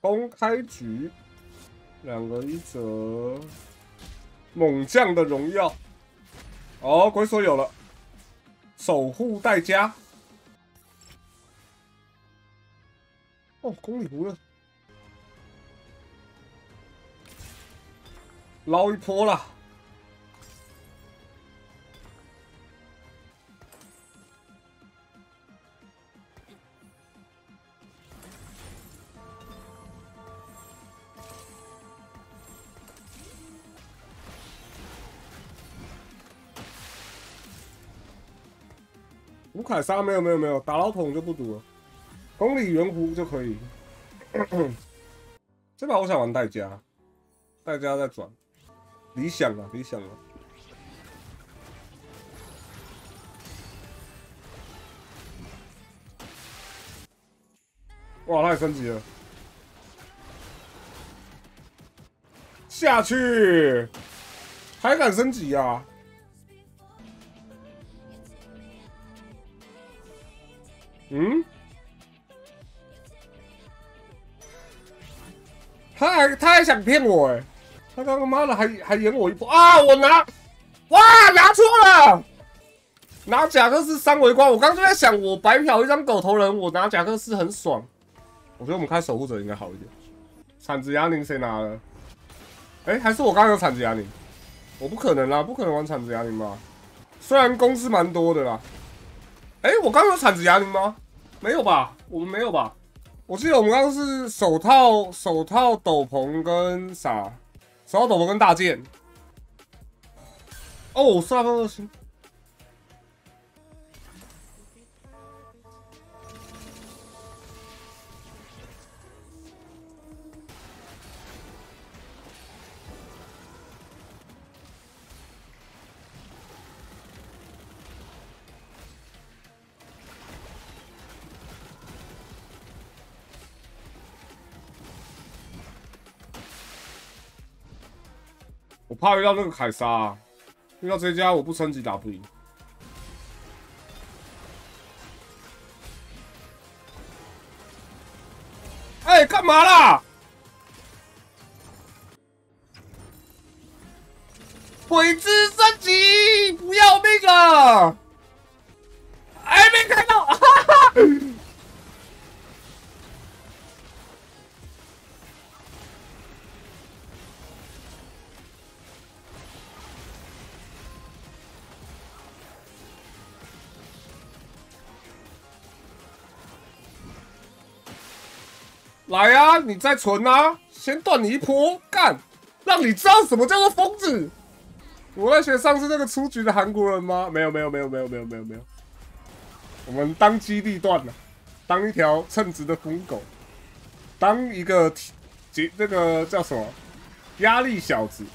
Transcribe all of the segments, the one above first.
公开局，2个1折。猛将的荣耀。哦，鬼锁有了。守护代加。哦，公里湖了。捞一波啦！卢凯莎没有，打老桶就不赌了，公里圆弧就可以。这把我想玩代加，代加再转，理想啊。哇，他也升级了，下去，还敢升级啊？嗯？他还想骗我哎、欸！他刚刚妈的还演我一波啊！我拿错了，拿贾克斯3围观。我刚刚就在想，我白嫖一张狗头人，我拿贾克斯很爽。我觉得我们开守护者应该好一点。铲子哑铃谁拿了？哎、欸，还是我刚刚有铲子哑铃？我不可能啦，不可能玩铲子哑铃吧？虽然公司蛮多的啦。哎、欸，我刚刚有铲子哑铃吗？没有吧？我们没有吧？我记得我们刚刚是手套、斗篷跟啥？手套、斗篷跟大剑。哦，萨芬2星。我怕遇到那个凯莎、啊，遇到这家我不升级打不赢。哎、欸，干嘛啦？鬼之升级，不要命了！哎、欸，没看到，哈哈。来啊，你再存啊！先断你一波，干，让你知道什么叫做疯子。我在学上次那个出局的韩国人吗？没有。我们当机立断了，当一条称职的疯狗，当一个那个叫什么压力小子。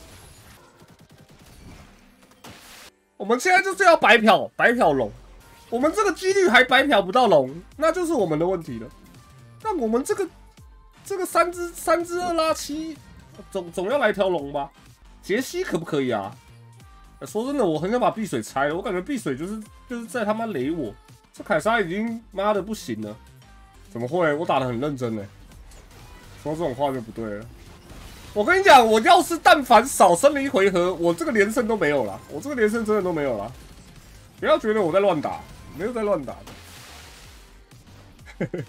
我们现在就是要白嫖龙，我们这个几率还白嫖不到龙，那就是我们的问题了。但我们这个3只2拉7，总要来条龙吧？杰西可不可以啊？说真的，我很想把碧水拆了，我感觉碧水就是在他妈雷我。这凯莎已经妈的不行了，怎么会？我打得很认真呢。说这种话就不对了。我跟你讲，我要是但凡少升了1回合，我这个连胜都没有了。我这个连胜真的都没有了。不要觉得我在乱打，没有在乱打的。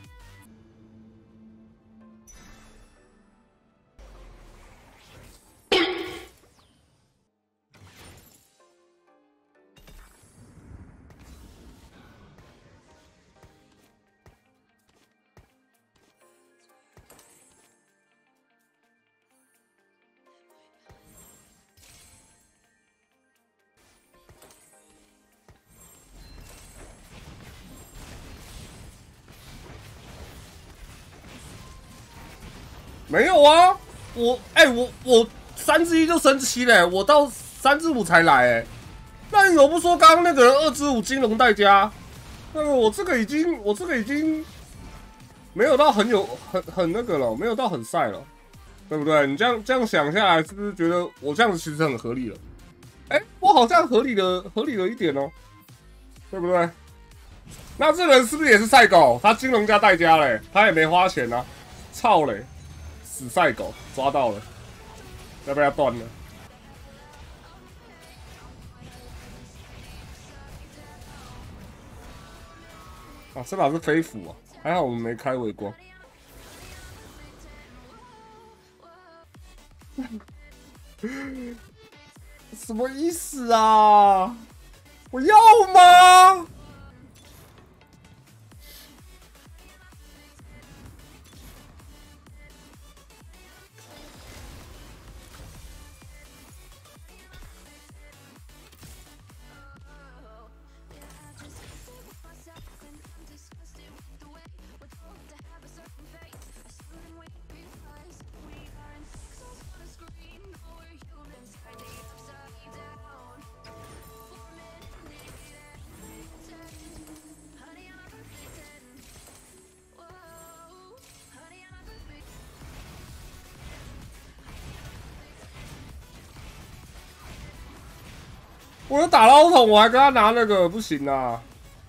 没有啊，我3之1就升7嘞，我到3之5才来哎。那你怎么不说刚刚那个人2之5金龙代加？那个我这个已经没有到很那个了，没有到很晒了，对不对？你这样想下来，是不是觉得我这样子其实很合理了？哎，我好像合理了一点哦，对不对？那这人是不是也是赛狗？他金龙加代加嘞，他也没花钱啊。 操嘞！死赛狗抓到了，要被他断了。啊，这把是飞斧啊，还好我们没开微光。什么意思啊？我要吗？我有打捞桶，我还跟他拿那个，不行啊！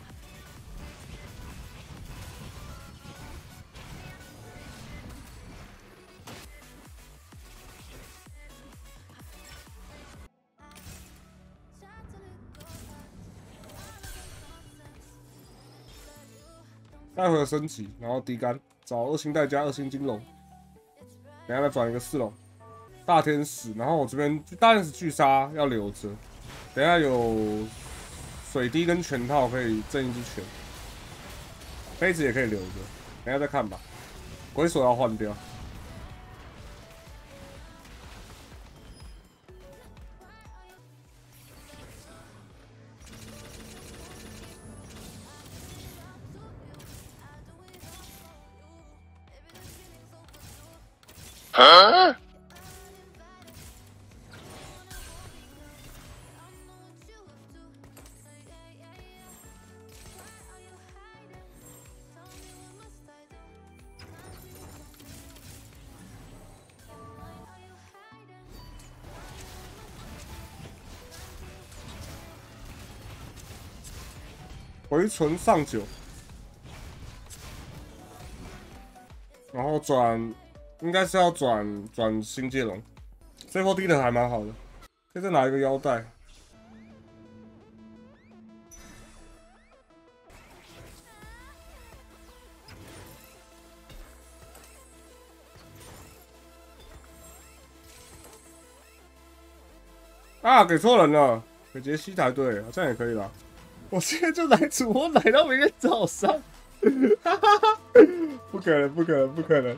待会升级，然后低杆，找2星代加2星金龙，等下再转一个4龙大天使，然后我这边大天使巨杀要留着。等一下有水滴跟拳套可以挣一只拳，杯子也可以留着，等一下再看吧。鬼手要换掉。 啊！ 回存上9，然后转，应该是要转星界龙，这波低的还蛮好的，可以再拿一个腰带。啊，给错人了，给杰西才对，这样也可以啦。我现在就来主播来到明天早上，哈哈哈，不可能，不可能，不可能！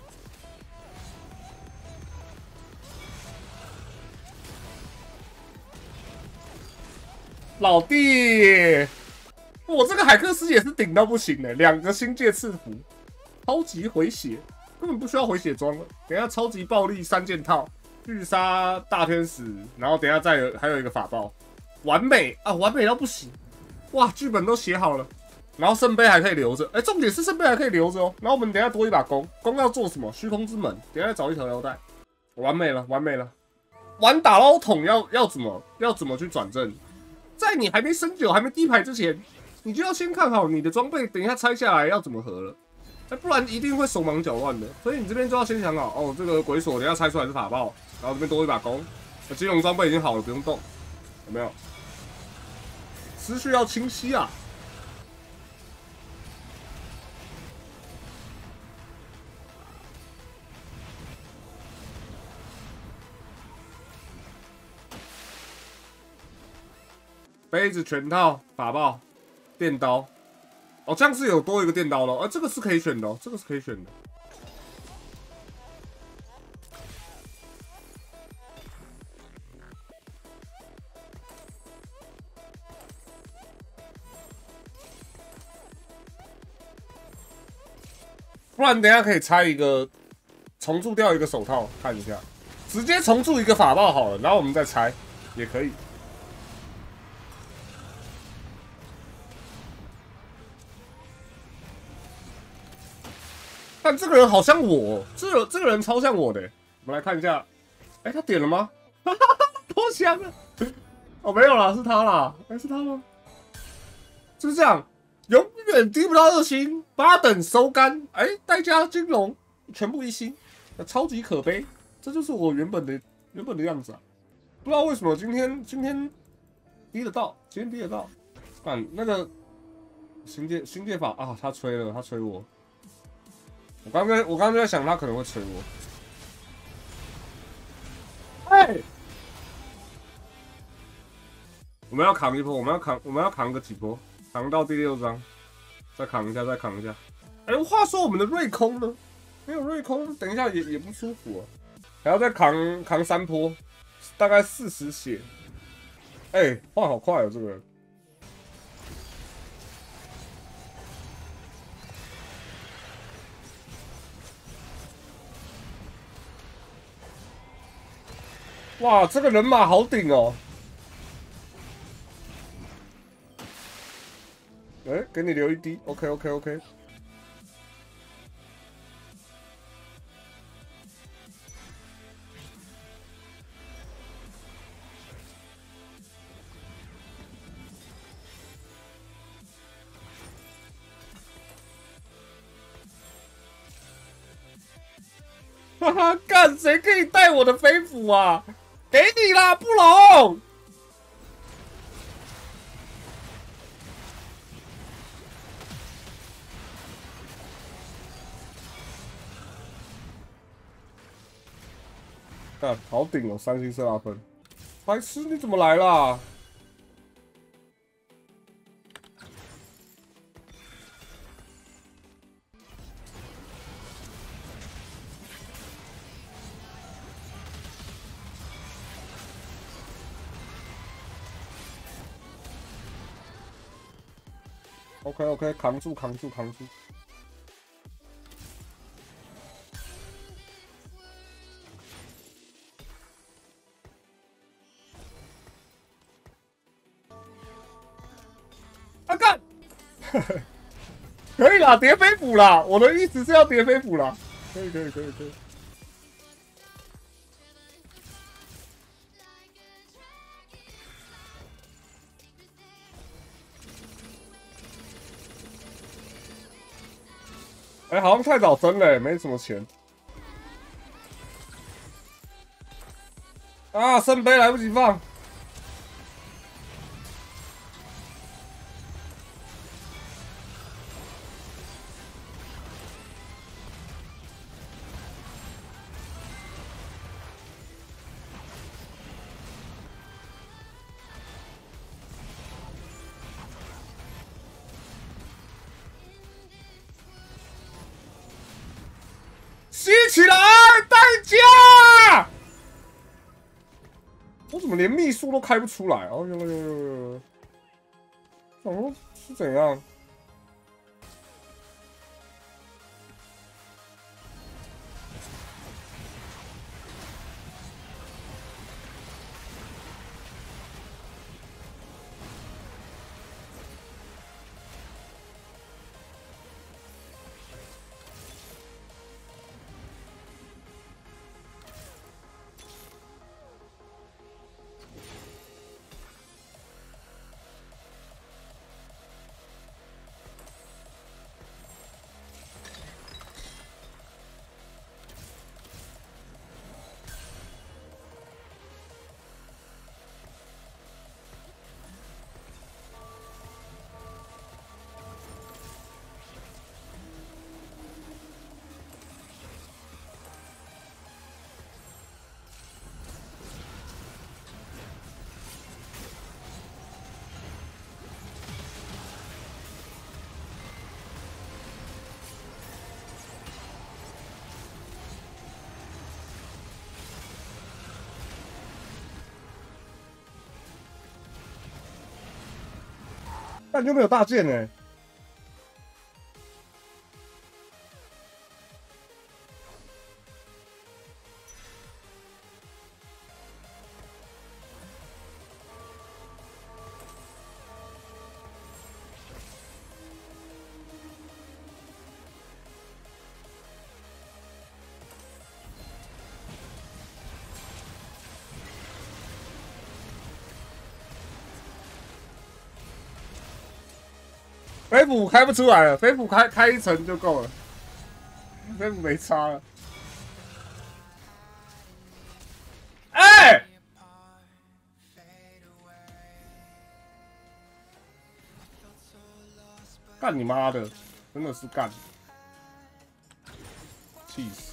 老弟，我这个海克斯也是顶到不行的，2个星界赐福，超级回血，根本不需要回血装了。等一下超级暴力3件套，巨杀大天使，然后等一下还有一个法爆，完美啊，完美到不行！哇，剧本都写好了，然后圣杯还可以留着，重点是圣杯还可以留着哦。然后我们等一下多一把弓，弓要做什么？虚空之门，等一下再找一条腰带，完美了，完美了。玩打捞桶要怎么去转正？在你还没升9、还没低排之前，你就要先看好你的装备，等一下拆下来要怎么合了，不然一定会手忙脚乱的。所以你这边就要先想好，哦，这个鬼锁等一下拆出来是法爆，然后这边多一把弓，金融装备已经好了，不用动，有没有？思绪要清晰啊！杯子全套法爆，电刀，哦，这样是有多一个电刀了，这个是可以选的哦，这个是可以选的。不然等一下可以拆一个重铸掉一个手套，看一下，直接重铸一个法爆好了，然后我们再拆也可以。但这个人好像我，这个人超像我的，我们来看一下，他点了吗？哈哈哈，多香啊！哦，没有啦，是他啦，是他吗？就是这样。永远低不到2星，8等收杆，代加金龙， 全部一星，超级可悲。这就是我原本的样子啊！不知道为什么今天低得到，今天低得到。看那个星界法啊，他吹了，他吹我。我刚刚就在想，他可能会吹我。哎，我们要扛一波，我们要扛个几波，扛到第6章，再扛一下，再扛一下。哎，话说我们的瑞空呢？没有瑞空，等一下也不舒服啊。还要再扛3波，大概40血。哎，换好快哦，这个人。哇，这个人马好顶哦！哎，给你留一滴 ，OK。哈哈，干谁可以带我的飞斧啊？给你啦，布隆！干，好顶哦，3星色拉芬，白痴，你怎么来啦？OK，扛住。啊干！可以啦，叠飞斧啦！我的意思是要叠飞斧啦。可以。哎，好像太早升了，没什么钱。啊，圣杯来不及放。吸起来，代价！我怎么连秘术都开不出来？哦呦！想说是怎样？但就没有大剑呢。飞斧开不出来了，飞斧开1层就够了。 这没差了。哎！干你妈的！真的是干，气死！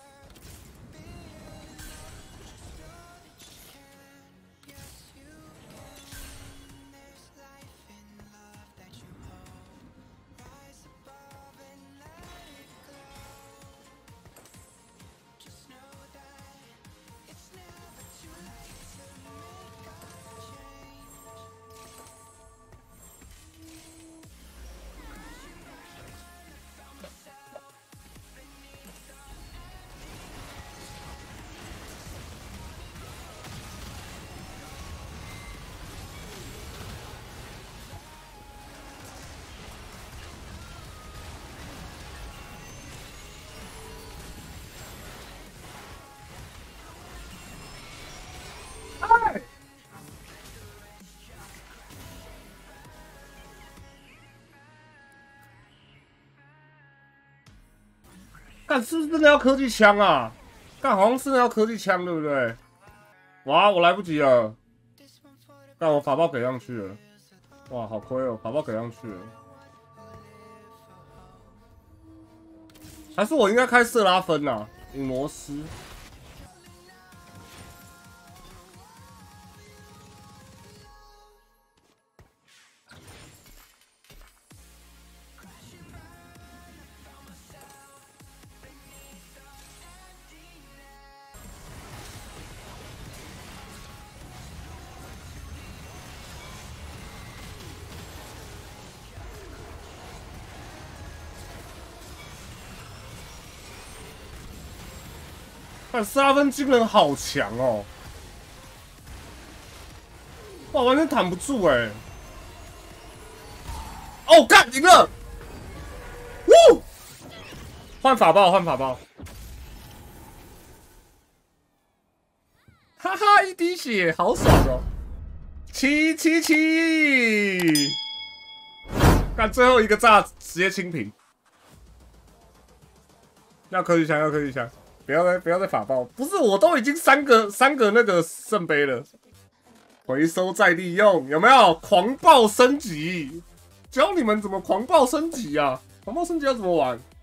干是不是真的要科技枪啊？干好像是要科技枪，对不对？哇，我来不及了！干我法宝给上去了，哇，好亏哦，法宝给上去了。还是我应该开色拉芬啊？影魔师。但斯拉芬惊人好强哦！哇，完全挡不住哎、欸！哦，干赢了！呜！换法爆，换法爆！哈哈，一滴血，好爽哦！777，干最后一个炸直接清屏。要科技枪，要科技枪！不要再法爆！不是，我都已经三个那个圣杯了，回收再利用，有没有？狂暴升级，教你们怎么狂暴升级啊！狂暴升级要怎么玩？